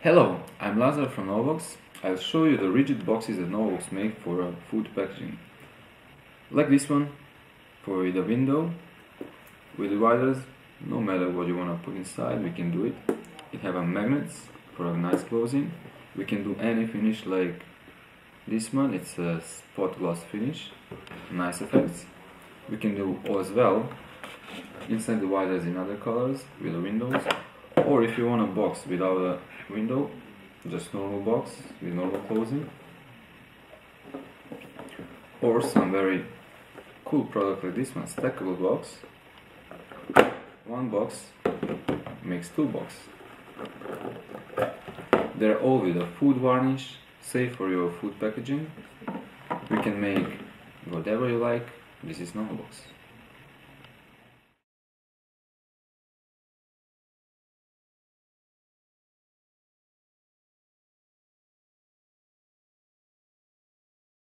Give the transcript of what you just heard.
Hello, I'm Lazar from Novox. I'll show you the rigid boxes that Novox make for food packaging. Like this one, for the window, with dividers, no matter what you want to put inside, we can do it. It have a magnets for a nice closing. We can do any finish like this one, it's a spot gloss finish, nice effects. We can do as well inside dividers in other colors with the windows. Or if you want a box without a window, just normal box with normal closing. Or some very cool product like this one, stackable box. One box makes two boxes. They're all with a food varnish, safe for your food packaging. We can make whatever you like. This is normal box.